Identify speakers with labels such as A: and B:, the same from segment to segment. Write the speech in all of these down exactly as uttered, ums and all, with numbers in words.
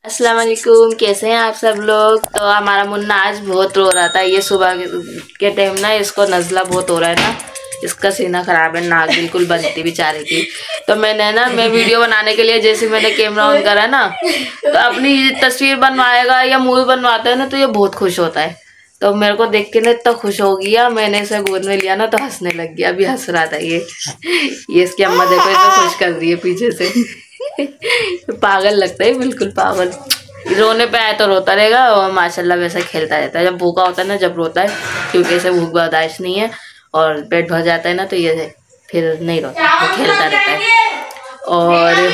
A: अस्सलाम वालेकुम, कैसे हैं आप सब लोग। तो हमारा मुन्ना आज बहुत रो रहा था। ये सुबह के टाइम ना इसको नज़ला बहुत हो रहा है ना, इसका सीना खराब है, नाक बिल्कुल बंद थी बेचारे की। तो मैंने ना मैं वीडियो बनाने के लिए जैसे मैंने कैमरा ऑन करा ना, तो अपनी तस्वीर बनवाएगा या मूवी बनवाता है ना तो ये बहुत खुश होता है। तो मेरे को देख के ना इतना खुश हो गया, मैंने इसे गोद में लिया ना तो हंसने लग गया। अभी हंस रहा था ये ये इसकी अम्मा देखो इतना खुश कर रही है पीछे से। पागल लगता है, बिल्कुल पागल। रोने पे आए तो रोता रहेगा और माशाल्लाह वैसे खेलता रहता है। जब भूखा होता है ना जब रोता है, क्योंकि इसे भूख बर्दाश्त नहीं है और पेट भर जाता है ना तो ये फिर नहीं रोता, तो खेलता रहता है। और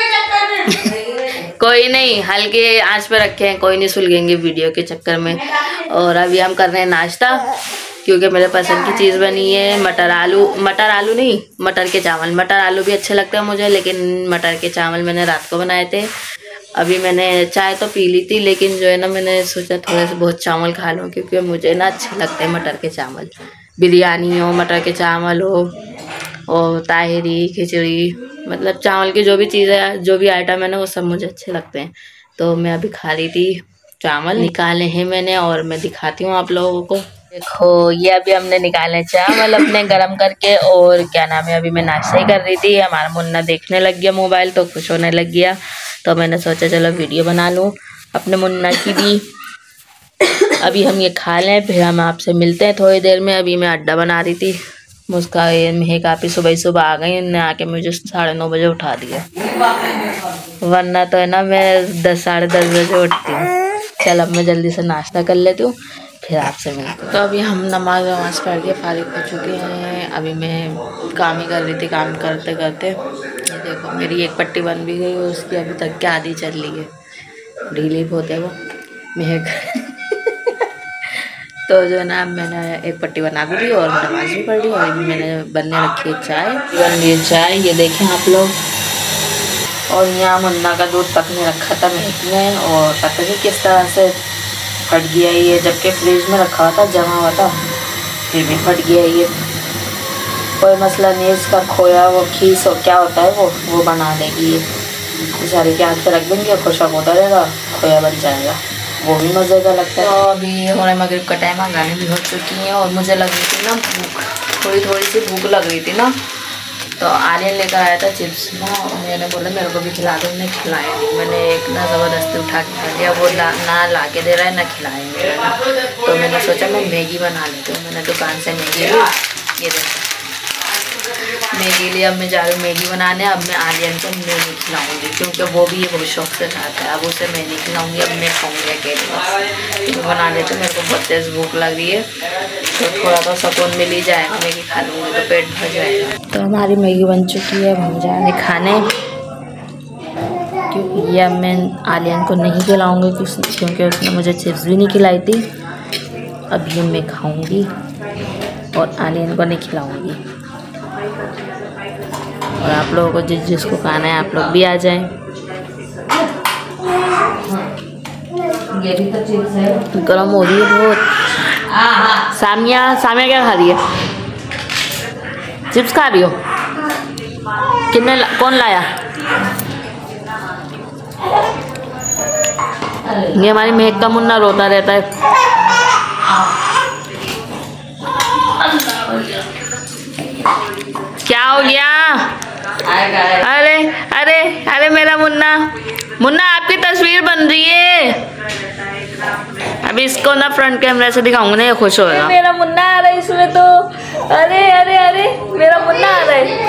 A: कोई नहीं, हल्के आंच पे रखे हैं, कोई नहीं सुलगेंगे वीडियो के चक्कर में। और अभी हम कर रहे हैं नाश्ता, क्योंकि मेरे पसंद की चीज़ बनी है मटर आलू। मटर आलू नहीं, मटर के चावल। मटर आलू भी अच्छे लगते हैं मुझे, लेकिन मटर के चावल मैंने रात को बनाए थे। अभी मैंने चाय तो पी ली थी, लेकिन जो है ना मैंने सोचा थोड़े से बहुत चावल खा लूँ, क्योंकि मुझे ना अच्छे लगते हैं मटर के चावल। बिरयानी हो, मटर के चावल हो, और ताहिरी, खिचड़ी, मतलब चावल की जो भी चीज़ें, जो भी आइटम है ना वो सब मुझे अच्छे लगते हैं। तो मैं अभी खा रही थी चावल, निकाले हैं मैंने और मैं दिखाती हूँ आप लोगों को। देखो ये अभी हमने निकाले चावल अपने गरम करके, और क्या नाम है, अभी मैं नाश्ता ही कर रही थी। हमारा मुन्ना देखने लग गया मोबाइल तो खुश होने लग गया, तो मैंने सोचा चलो वीडियो बना लूँ अपने मुन्ना की भी। अभी हम ये खा लें, फिर हम आपसे मिलते हैं थोड़ी देर में। अभी मैं अड्डा बना रही थी, मुझका मेहक काफ़ी सुबह सुबह आ गई, इन्हें आके मुझे साढ़े नौ बजे उठा दिया, वरना तो है ना मैं दस साढ़े दस बजे उठती हूँ। चल अब मैं जल्दी से नाश्ता कर लेती हूँ, फिर आपसे मिलती हूँ। तो अभी हम नमाज वमाज पढ़ के फारिग हो चुके हैं। अभी मैं काम ही कर रही थी, काम करते करते ये देखो मेरी एक पट्टी बन भी गई, और उसकी अभी तक क्या आधी चल रही है, ढीली बहुत है वो मेहक। तो जो है ना मैंने एक पट्टी बना भी ली और नमाज भी पढ़ ली, और मैंने बनने रखी है चाय, बन रही है चाय, ये देखें आप लोग। और यहाँ मुन्ना का दूध पकने रखा था मेहक ने, और पता नहीं किस तरह से फट गया ये, जबकि फ्रिज में रखा हुआ था, जमा हुआ था, फिर भी फट गया ये। कोई मसला नहीं, इसका खोया वो खीस हो क्या होता है वो वो बना देगी ये, बेचारी के हाथ पे रख देंगे, खुशक होता रहेगा, खोया बन जाएगा, वो भी मज़े का लगता है। तो अभी हमारे मगरिब का टाइम है, गाने भी हो चुकी हैं, और मुझे लग रही थी ना भूख, थोड़ी थोड़ी सी भूख लग रही थी ना, तो आर्यन लेकर आया था चिप्स ना, और मैंने बोला मेरे को भी खिला दो, उन्हें खिलाया नहीं। मैंने एक ना ज़बरदस्ती उठा के खा लिया, वो ला, ना ला के दे रहा है ना खिलाएंगे ना। तो मैंने सोचा मैं मैगी बना लेती हूँ, मैंने दुकान से मैगी ली, ये देखो मैगी लिए। अब मैं जा रही हूँ मैगी बनाने। अब मैं आर्यन को मैगी खिलाऊँगी, क्योंकि वो भी ये बहुत शौक से खाता है। अब उसे मैं नहीं खिलाऊँगी, अब मैं खाऊँगी अकेले बस। तो बना लेती हूँ, मेरे को बहुत तेज़ भूख लग रही है, तो थोड़ा तो सुकून मिल ही जाएगा, मैगी खा लूँगी तो पेट भर जाएगा। तो हमारी मैगी बन चुकी है, हम जा रहे खाने, क्योंकि ये अब मैं आर्यन को नहीं खिलाऊँगी, क्योंकि उसने मुझे चिप्स भी नहीं खिलाई थी। अब ये मैं खाऊँगी और आर्यन को नहीं खिलाऊँगी। और आप लोगों को जिस जिसको खाना है आप लोग भी आ जाएं। ये भी तो चिप्स है, गर्म हो रही है बहुत। सामिया सामिया क्या खा रही है? चिप्स खा रही हो? कितने ला, कौन लाया? ये हमारी मेहक का मुन्ना रोता रहता है। क्या हो गया? अरे अरे अरे मेरा मुन्ना, मुन्ना आपकी तस्वीर बन रही है। अभी इसको ना फ्रंट कैमरे से दिखाऊंगा ना, ये खुश होगा। मेरा मुन्ना आ रहा है इसमें तो, अरे अरे अरे मेरा मुन्ना आ रहा है।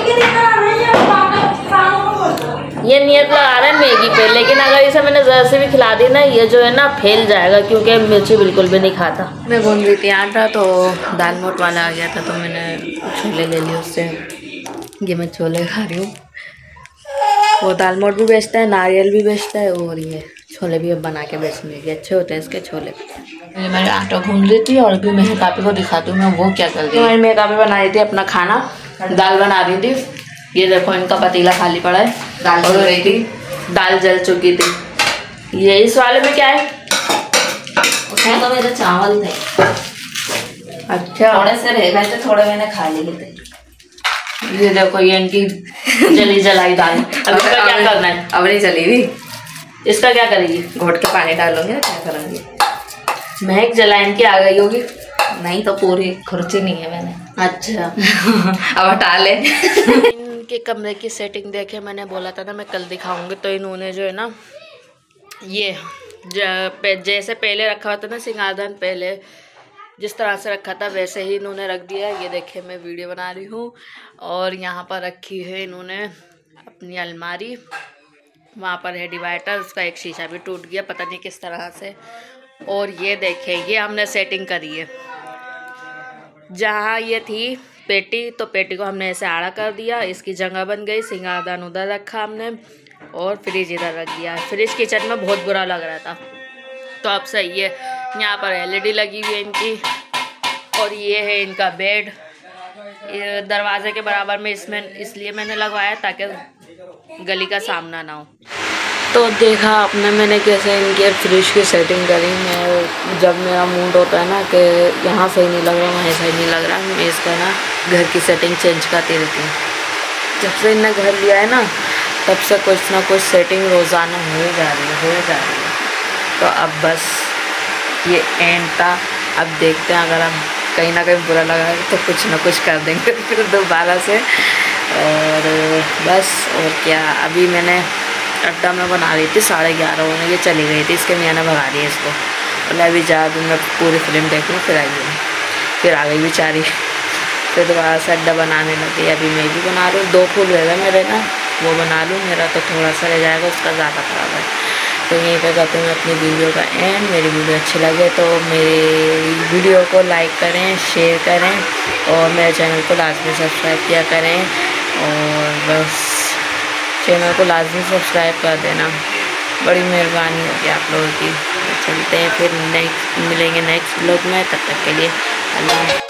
A: ये नियत लगा रहा है मैगी पे, लेकिन अगर इसे मैंने ज़रा से भी खिला दी ना, ये जो है ना फैल जाएगा, क्योंकि मिर्ची बिल्कुल भी नहीं खाता। मैं भून रही थी आटा, तो दाल मोट वाला आ गया था, तो मैंने छोले ले लिए उससे। ये मैं छोले खा रही हूँ। वो दाल मोट भी बेचता है, नारियल भी बेचता है, और ये छोले भी अब बना के बेचने लगे, अच्छे होते हैं इसके छोले। मैं आटा भून रही थी, और अभी मैं कापी को दिखाती हूँ मैं वो क्या कर रही हूँ। मैं कापी बना रही थी अपना खाना, दाल बना रही थी। ये देखो इनका पतीला खाली पड़ा है, दाल जल रही थी, दाल जल चुकी थी। ये इस वाले में क्या है? उसमें तो मेरे चावल थे। अच्छा, थोड़े से रह गए थे, थोड़े मैंने खा लिए थे। ये देखो ये इनकी जली जलाई दाल। अब इसका क्या करना है? अब नहीं जली हुई, इसका क्या करेगी?
B: घोट के पानी डालोगे ना, क्या करूँगी?
A: महक जलाइन की आ गई होगी।
B: नहीं तो पूरी खुर्ची नहीं है मैंने।
A: अच्छा
B: अब हटा ले।
A: इनके कमरे की सेटिंग देखे, मैंने बोला था ना मैं कल दिखाऊंगी, तो इन्होंने जो है ना ये जैसे पहले रखा हुआ था ना सिंगारदान, पहले जिस तरह से रखा था वैसे ही इन्होंने रख दिया है। ये देखे मैं वीडियो बना रही हूँ। और यहाँ पर रखी है इन्होंने अपनी अलमारी, वहाँ पर है डिवाइडर, उसका एक शीशा भी टूट गया पता नहीं किस तरह से। और ये देखें ये हमने सेटिंग करी है, जहाँ ये थी पेटी तो पेटी को हमने ऐसे आड़ा कर दिया, इसकी जगह बन गई। सिंगारदान उधर रखा हमने और फ्रिज इधर रख दिया। फ्रिज किचन में बहुत बुरा लग रहा था, तो अब सही है। यहाँ पर एलईडी लगी हुई है इनकी। और ये है इनका बेड, ये दरवाजे के बराबर में इसमें इसलिए मैंने लगवाया ताकि गली का सामना ना हो। तो देखा आपने मैंने कैसे इनके फ्रिज की सेटिंग करी। मैं जब मेरा मूड होता है ना कि यहाँ सही नहीं लग रहा वहाँ सही नहीं लग रहा, मैं इसका ना घर की सेटिंग चेंज करती रहती हूँ। जब से इनने घर लिया है ना तब से कुछ ना कुछ सेटिंग रोज़ाना हो जा रही है हो जा रही है। तो अब बस ये एंड था, अब देखते हैं अगर हम कहीं ना कहीं बुरा लगा तो कुछ ना कुछ कर देंगे फिर दोबारा से। और बस और क्या, अभी मैंने अड्डा में बना रही थी, साढ़े ग्यारह होने ये चली गई थी, इसके मियाँ ने भगा दिया इसको। और अभी जा दूँ मैं पूरी फिल्म देख लूँ, फिर आई हूँ, फिर आ गई बेचारी, फिर दोबारा से अड्डा बनाने लगी। अभी मैं भी बना रही हूँ, दो फूल रह गए मेरे ना, वो बना लूँ, मेरा तो थोड़ा सा रह जाएगा, उसका ज़्यादा खराब है। तो यहीं पर करते हैं अपनी वीडियो का एंड। मेरी वीडियो अच्छी लगे तो मेरी वीडियो को लाइक करें, शेयर करें और मेरे चैनल को लाजमी सब्सक्राइब किया करें। और बस चैनल को लाजमी सब्सक्राइब कर देना, बड़ी मेहरबानी होगी आप लोगों की। चलते हैं फिर नेक्स्ट मिलेंगे नेक्स्ट ब्लॉग में, तब तक के लिए अल्लाह।